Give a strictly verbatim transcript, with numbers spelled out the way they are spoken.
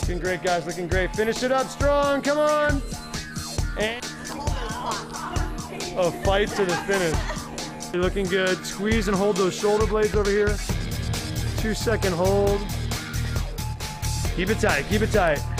Looking great, guys, looking great. Finish it up strong, come on. And a fight to the finish. You're looking good. Squeeze and hold those shoulder blades over here. Two second hold. Keep it tight, keep it tight.